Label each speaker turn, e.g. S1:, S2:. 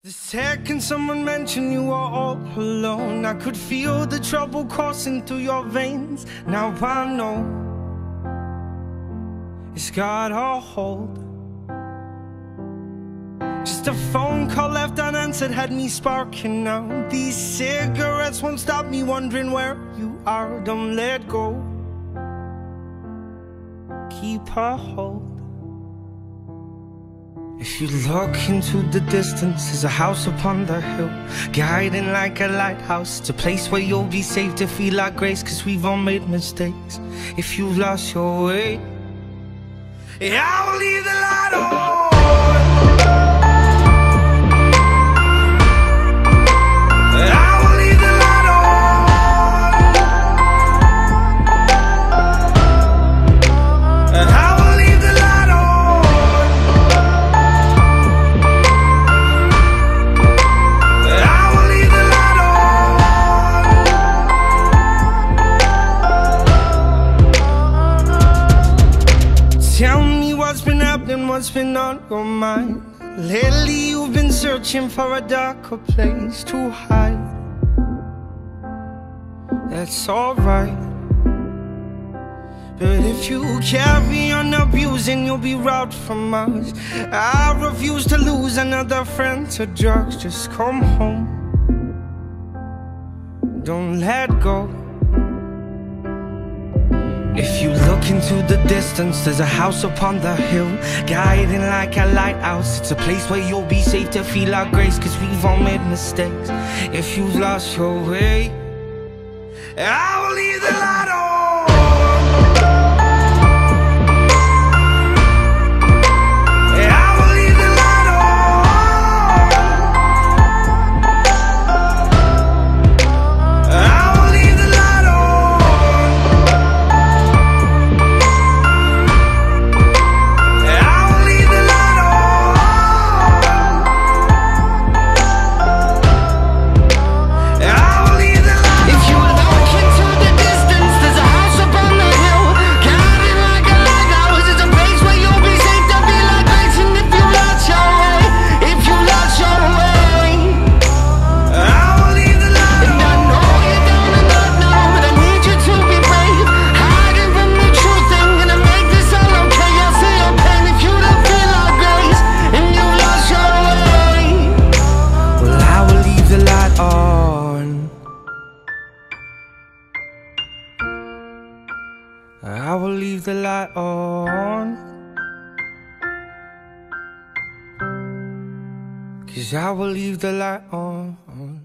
S1: The second someone mentioned you were all alone, I could feel the trouble coursing through your veins. Now I know it's got a hold. Just a phone call left unanswered had me sparking now. These cigarettes won't stop me wondering where you are. Don't let go, keep a hold. If you look into the distance, there's a house upon the hill, guiding like a lighthouse. It's a place where you'll be safe to feel our grace, cause we've all made mistakes. If you've lost your way, yeah, I will leave the light on. Tell me what's been happening, what's been on your mind. Lately you've been searching for a darker place to hide. That's alright, but if you carry on abusing, you'll be robbed from us. I refuse to lose another friend to drugs. Just come home, don't let go. If you look into the distance, there's a house upon the hill, guiding like a lighthouse. It's a place where you'll be safe to feel our grace, cause we've all made mistakes. If you've lost your way, I will leave the light on. I will leave the light on, cause I will leave the light on.